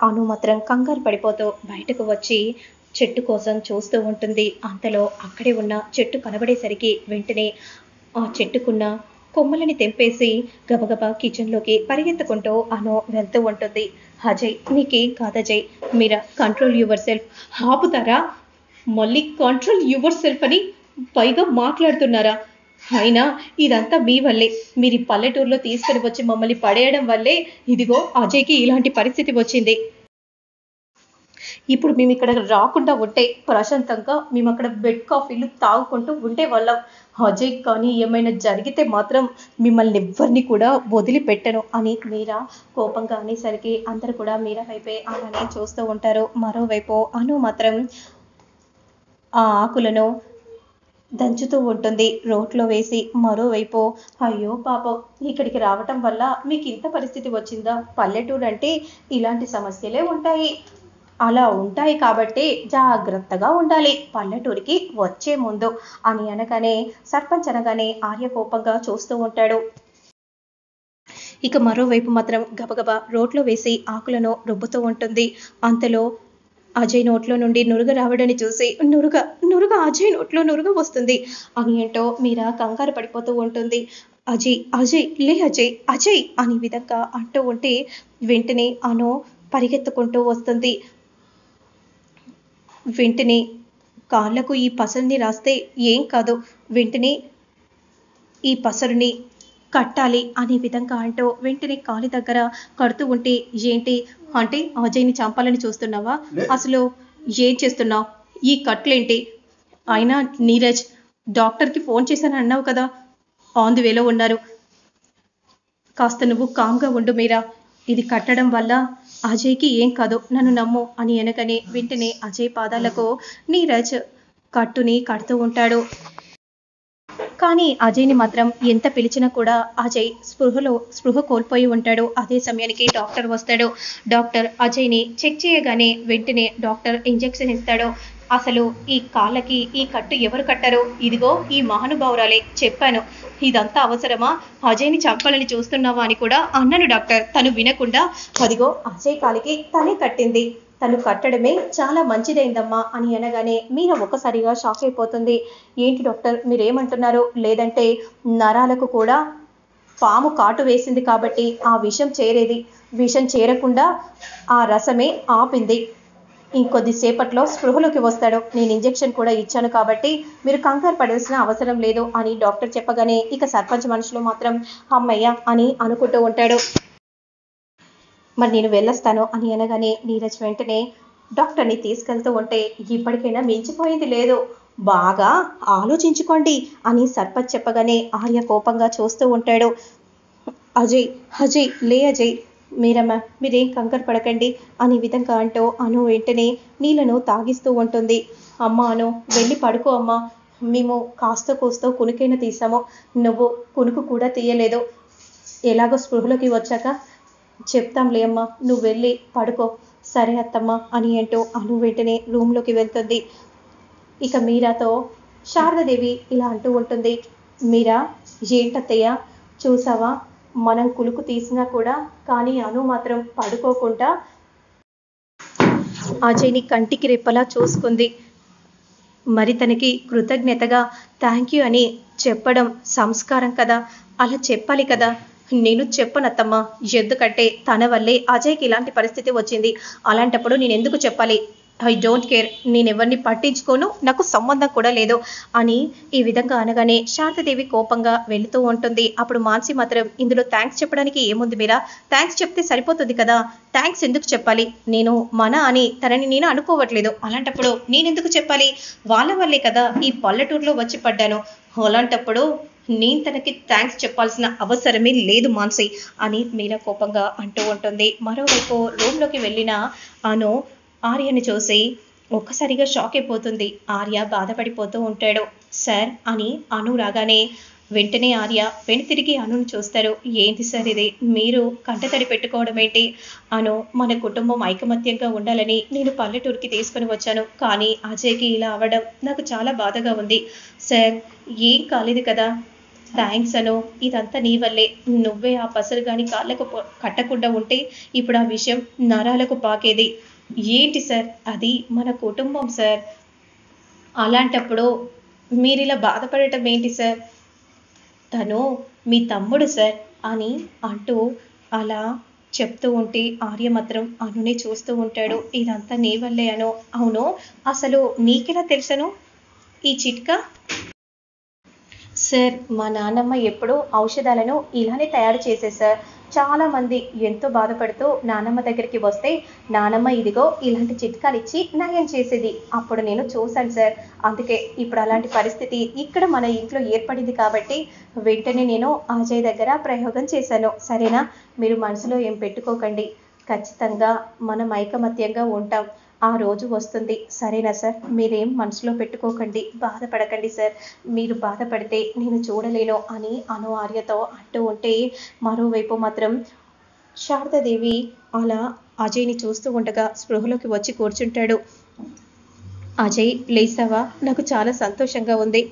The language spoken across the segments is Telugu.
అను మాత్రం కంగారు పడిపోతూ బయటకు వచ్చి చెట్టు కోసం చూస్తూ ఉంటుంది. అంతలో అక్కడే ఉన్న చెట్టు కనబడేసరికి వెంటనే ఆ చెట్టుకున్న కొమ్మలని తెంపేసి గబగబా కిచెన్లోకి పరిగెత్తుకుంటూ అను వెళ్తూ ఉంటుంది. అజయ్, నీకేం కాదజయ్, మీరా కంట్రోల్ యువర్ సెల్ఫ్. ఆపుతారా? మళ్ళీ కంట్రోల్ యువర్ సెల్ఫ్ అని పైగా మాట్లాడుతున్నారా? అయినా ఇదంతా మీ వల్లే. మీరు ఈ పల్లెటూరులో తీసుకుని వచ్చి మమ్మల్ని పడేయడం వల్లే ఇదిగో అజయ్కి ఇలాంటి పరిస్థితి వచ్చింది. ఇప్పుడు మేము ఇక్కడ రాకుండా ఉంటే ప్రశాంతంగా మేము అక్కడ బెడ్ కాఫీలు తాగుకుంటూ ఉండేవాళ్ళం. అజయ్ కానీ ఏమైనా జరిగితే మాత్రం మిమ్మల్ని ఎవ్వరిని కూడా వదిలిపెట్టను అని మీరా కోపంగా అనేసరికి అందరూ కూడా మీరా వైపే అలానే చూస్తూ ఉంటారు. మరోవైపు అను మాత్రం ఆ ఆకులను దంచుతూ ఉంటుంది రోట్లో వేసి. మరోవైపు అయ్యో పాపం, ఇక్కడికి రావటం వల్ల మీకు ఇంత పరిస్థితి వచ్చిందా? పల్లెటూరు అంటే ఇలాంటి సమస్యలే ఉంటాయి. అలా ఉంటాయి కాబట్టి జాగ్రత్తగా ఉండాలి పల్లెటూరికి వచ్చే ముందు అని అనగానే సర్పంచ్ అనగానే ఆర్య కోపంగా చూస్తూ ఉంటాడు. ఇక మరోవైపు మాత్రం గబగబా రోట్లో వేసి ఆకులను రుబ్బుతూ ఉంటుంది. అంతలో అజయ్ నోట్లో నుండి నురుగ రావడాన్ని చూసి నురుగ నురుగ అజయ్ నోట్లో నురుగ వస్తుంది అని ఏంటో మీరా కంగారు పడిపోతూ ఉంటుంది. అజయ్ అజయ్ లే అజయ్ అజయ్ అనే విధంగా అంటూ ఉంటే వెంటనే అను పరిగెత్తుకుంటూ వస్తుంది. వెంటనే కాళ్ళకు ఈ పసరుని రాస్తే ఏం కాదు, వెంటనే ఈ పసరుని కట్టాలి అనే విధంగా అంటూ వెంటనే కాలి దగ్గర కడుతూ ఉంటే ఏంటి అంటే అజయ్ని చంపాలని చూస్తున్నావా? అసలు ఏం చేస్తున్నావు? ఈ కట్లేంటి? అయినా నీరజ్, డాక్టర్కి ఫోన్ చేశాను అన్నావు కదా, ఆన్ ది వేలో ఉన్నారు. కాస్త నువ్వు కామ్గా ఉండు మీరా. ఇది కట్టడం వల్ల అజయ్కి ఏం కాదు, నన్ను నమ్ము అని అనగానే వెంటనే అజయ్ పాదాలకు నీరజ్ కట్టుని కడుతూ ఉంటాడు. కానీ అజయ్ని మాత్రం ఎంత పిలిచినా కూడా అజయ్ స్పృహ కోల్పోయి ఉంటాడు. అదే సమయానికి డాక్టర్ వస్తాడు. డాక్టర్ అజయ్ని చెక్ చేయగానే వెంటనే డాక్టర్ ఇంజెక్షన్ ఇస్తాడు. అసలు ఈ కాళ్ళకి ఈ కట్టు ఎవరు కట్టారో ఇదిగో ఈ మహానుభావురాలే. చెప్పాను, ఇదంతా అవసరమా? అజయ్ని చంపాలని చూస్తున్నావా అని కూడా అన్నాను డాక్టర్. తను వినకుండా అదిగో అజయ్ కాలికి తనే కట్టింది, తను కట్టడమే చాలా మంచిదైందమ్మా అని అనగానే మీరా ఒక్కసారిగా షాక్ అయిపోతుంది. ఏంటి డాక్టర్ మీరేమంటున్నారు? లేదంటే నరాలకు కూడా పాము కాటు వేసింది కాబట్టి ఆ విషం చేరేది, విషం చేరకుండా ఆ రసమే ఆపింది. ఇంకొద్దిసేపట్లో స్పృహలోకి వస్తాడు. నేను ఇంజెక్షన్ కూడా ఇచ్చాను కాబట్టి మీరు కంగారు పడాల్సిన అవసరం లేదు అని డాక్టర్ చెప్పగానే ఇక సర్పంచ్ మనసులో మాత్రం అమ్మయ్య అని అనుకుంటూ ఉంటాడు. మరి నేను వెళ్ళొస్తాను అని అనగానే నీరజ్ వెంటనే డాక్టర్ని తీసుకెళ్తూ ఉంటే ఇప్పటికైనా మించిపోయింది లేదు, బాగా ఆలోచించుకోండి అని సర్పంచ్ చెప్పగానే ఆర్య కోపంగా చూస్తూ ఉంటాడు. అజయ్ అజయ్ లే అజయ్, మీరమ్మ మీరేం కంగారు పడకండి అనే విధంగా అంటూ అను వెంటనే నీళ్ళను తాగిస్తూ ఉంటుంది. అమ్మ అను వెళ్ళి పడుకో అమ్మ, మేము కాస్త కూస్తో కునుకైనా తీసాము, నువ్వు కునుకు కూడా తీయలేదు. ఎలాగో స్పృహలోకి వచ్చాక చెప్తాంలే అమ్మ, నువ్వు వెళ్ళి పడుకో. సరే అత్తమ్మ అని అంటూ అను వెంటనే రూమ్లోకి వెళ్తుంది. ఇక మీరాతో శారదాదేవి ఇలా అంటూ ఉంటుంది. మీరా ఏంటత్తయ్య చూసావా, మనం కులుకు తీసినా కూడా కానీ అను మాత్రం పడుకోకుండా అజయ్ని కంటికి రెప్పలా చూసుకుంది. మరి తనకి కృతజ్ఞతగా థ్యాంక్ యూ అని చెప్పడం సంస్కారం కదా, అలా చెప్పాలి కదా. నేను చెప్పనత్తమ్మా, ఎందుకంటే తన వల్లే అజయ్కి ఇలాంటి పరిస్థితి వచ్చింది. అలాంటప్పుడు నేను ఎందుకు చెప్పాలి? ఐ డోంట్ కేర్, నేను ఎవరిని పట్టించుకోను, నాకు సంబంధం కూడా లేదు అని ఈ విధంగా అనగానే శారదాదేవి కోపంగా వెళుతూ ఉంటుంది. అప్పుడు మాన్సి మాత్రం ఇందులో థ్యాంక్స్ చెప్పడానికి ఏముంది మీరా, థ్యాంక్స్ చెప్తే సరిపోతుంది కదా, థ్యాంక్స్ ఎందుకు చెప్పాలి? నేను మన అని తనని నేను అనుకోవట్లేదు, అలాంటప్పుడు నేనెందుకు చెప్పాలి? వాళ్ళ వల్లే కదా ఈ పల్లెటూరులో వచ్చి పడ్డాను, అలాంటప్పుడు నేను తనకి థ్యాంక్స్ చెప్పాల్సిన అవసరమే లేదు మాన్సి అని మీరా కోపంగా అంటూ ఉంటుంది. మరోవైపు రూమ్లోకి వెళ్ళిన అను ఆర్యని చూసి ఒక్కసారిగా షాక్ అయిపోతుంది. ఆర్య బాధపడిపోతూ ఉంటాడు. సార్ అని అను రాగానే వెంటనే ఆర్య తిరిగి అనుని చూస్తారు. ఏంటి సార్ ఇది, మీరు కంటతడి పెట్టుకోవడం ఏంటి? అను, మన కుటుంబం ఐకమత్యంగా ఉండాలని నేను పల్లెటూరుకి తీసుకుని వచ్చాను, కానీ అజయ్కి ఇలా అవ్వడం నాకు చాలా బాధగా ఉంది. సార్ ఏం కాలేదు కదా, థ్యాంక్స్ అను, ఇదంతా నీ వల్లే. నువ్వే ఆ పసరు గాని కాళ్ళకు కట్టకుండా ఉంటే ఇప్పుడు ఆ విషయం నరాలకు పాకేది. ఏంటి సార్, అది మన కుటుంబం సార్. అలాంటప్పుడు మీరిలా బాధపడటం ఏంటి సార్? తను మీ తమ్ముడు సార్ అని అంటూ అలా చెప్తూ ఉంటే ఆర్య మాత్రం అనునే చూస్తూ ఉంటాడు. ఇదంతా నీ వల్లే అను. అవును, అసలు నీకెలా తెలుసను ఈ చిట్కా? సార్, మా నాన్నమ్మ ఎప్పుడూ ఔషధాలను ఇలానే తయారు చేసేది సార్. చాలామంది ఎంతో బాధపడుతూ నానమ్మ దగ్గరికి వస్తే నానమ్మ ఇదిగో ఇలాంటి చిట్కాలు ఇచ్చి నయం చేసేది. అప్పుడు నేను చూశాను సార్. అందుకే ఇప్పుడు అలాంటి పరిస్థితి ఇక్కడ మన ఇంట్లో ఏర్పడింది కాబట్టి వెంటనే నేను అజయ్ దగ్గర ప్రయోగం చేశాను. సరేనా? మీరు మనసులో ఏం పెట్టుకోకండి. ఖచ్చితంగా మనం ఐకమత్యంగా ఉంటాం. ఆ రోజు వస్తుంది. సరేనా సార్? మీరేం మనసులో పెట్టుకోకండి, బాధపడకండి సార్. మీరు బాధపడితే నేను చూడలేను అని అను ఆర్యతో అంటూ ఉంటే మరోవైపు మాత్రం శారదాదేవి అలా అజయ్ని చూస్తూ ఉండగా స్పృహలోకి వచ్చి కూర్చుంటాడు. అజయ్, లేసావా? నాకు చాలా సంతోషంగా ఉంది.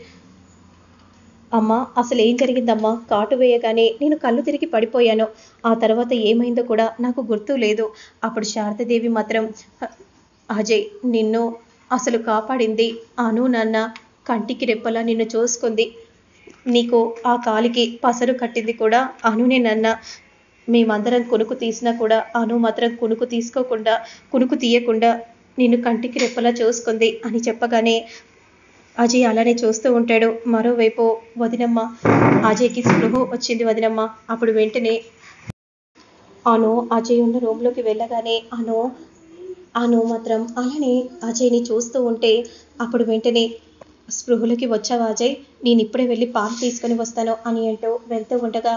అమ్మా, అసలు ఏం జరిగిందమ్మా? కాటు వేయగానే నేను కళ్ళు తిరిగి పడిపోయాను. ఆ తర్వాత ఏమైందో కూడా నాకు గుర్తు లేదు. అప్పుడు శారదాదేవి మాత్రం, అజయ్, నిన్ను అసలు కాపాడింది అను నాన్న. కంటికి రెప్పలా నిన్ను చూసుకుంది. నీకు ఆ కాలికి పసరు కట్టింది కూడా అనునే నాన్న. మేమందరం కునుకు తీసినా కూడా అను మాత్రం కునుకు తీయకుండా నిన్ను కంటికి రెప్పలా చూసుకుంది అని చెప్పగానే అజయ్ అలానే చూస్తూ ఉంటాడు. మరోవైపు వదినమ్మ, అజయ్కి స్పృహ వచ్చింది వదినమ్మ. అప్పుడు వెంటనే అను అజయ్ ఉన్న రూమ్లోకి వెళ్ళగానే అను మాత్రం అలానే అజయ్ని చూస్తూ ఉంటే అప్పుడు వెంటనే స్పృహలోకి వచ్చావా అజయ్? నేను ఇప్పుడే వెళ్ళి పాలు తీసుకొని వస్తాను అని అంటూ వెళ్తూ ఉండగా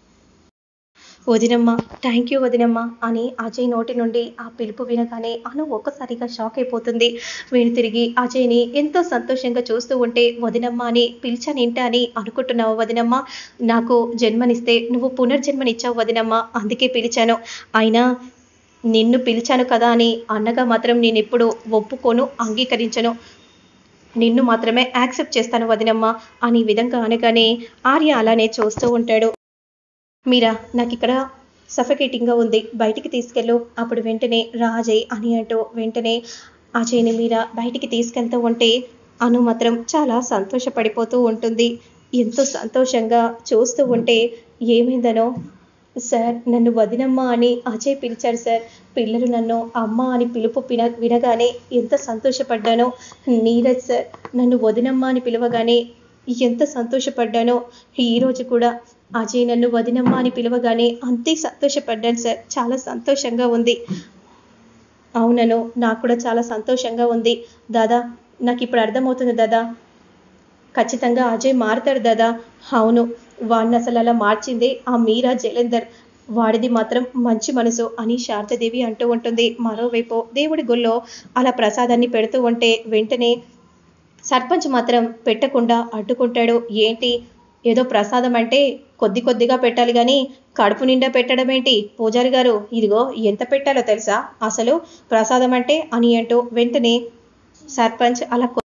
వదినమ్మ, థ్యాంక్ యూ వదినమ్మ అని అజయ్ నోటి నుండి ఆ పిలుపు వినగానే అను ఒక్కసారిగా షాక్ అయిపోతుంది. వీడు తిరిగి అజయ్ని ఎంతో సంతోషంగా చూస్తూ ఉంటే వదినమ్మ అని పిలిచానేంట అని అనుకుంటున్నావు వదినమ్మ? నాకు జన్మనిస్తే నువ్వు పునర్జన్మనిచ్చావు వదినమ్మ, అందుకే పిలిచాను. అయినా నిన్ను పిలిచాను కదా అని అన్నగా మాత్రం నేను ఎప్పుడు ఒప్పుకోను, అంగీకరించను. నిన్ను మాత్రమే యాక్సెప్ట్ చేస్తాను వదినమ్మ అని విధంగా అనగానే ఆర్య అలానే చూస్తూ ఉంటాడు. మీరా, నాకు ఇక్కడ సఫకేటింగ్గా ఉంది, బయటికి తీసుకెళ్ళు. అప్పుడు వెంటనే రాజయ్ అని అంటూ వెంటనే అజయ్ని మీరా బయటికి తీసుకెళ్తూ ఉంటే అను మాత్రం చాలా సంతోషపడిపోతూ ఉంటుంది. ఎంతో సంతోషంగా చూస్తూ ఉంటే ఏమైందనో, సార్ నన్ను వదినమ్మ అని అజయ్ పిలిచారు సార్. పిల్లలు నన్ను అమ్మ అని పిలుపు వినగానే ఎంత సంతోషపడ్డానో. నీరజ్ సార్ నన్ను వదినమ్మ అని పిలవగానే ఎంత సంతోషపడ్డానో. ఈరోజు కూడా అజయ్ నన్ను వదినమ్మ అని పిలవగానే అంతే సంతోషపడ్డాను సార్. చాలా సంతోషంగా ఉంది. అవునను, నాకు కూడా చాలా సంతోషంగా ఉంది దాదా. నాకు ఇప్పుడు అర్థమవుతుంది దాదా, ఖచ్చితంగా అజయ్ మారుతాడు దాదా. అవును, వాడిని అసలు అలా మార్చిందే ఆ మీరా జలంధర్. వాడిది మాత్రం మంచి మనసు అని శారదాదేవి అంటూ ఉంటుంది. మరోవైపు దేవుడి గుళ్ళో అలా ప్రసాదాన్ని పెడుతూ ఉంటే వెంటనే సర్పంచ్ మాత్రం పెట్టకుండా అడ్డుకుంటాడు. ఏంటి, ఏదో ప్రసాదం అంటే కొద్ది కొద్దిగా పెట్టాలి కానీ కడుపు నిండా పెట్టడం ఏంటి పూజారి గారు? ఇదిగో ఎంత పెట్టాలో తెలుసా అసలు ప్రసాదం అంటే అని అంటూ వెంటనే సర్పంచ్ అలా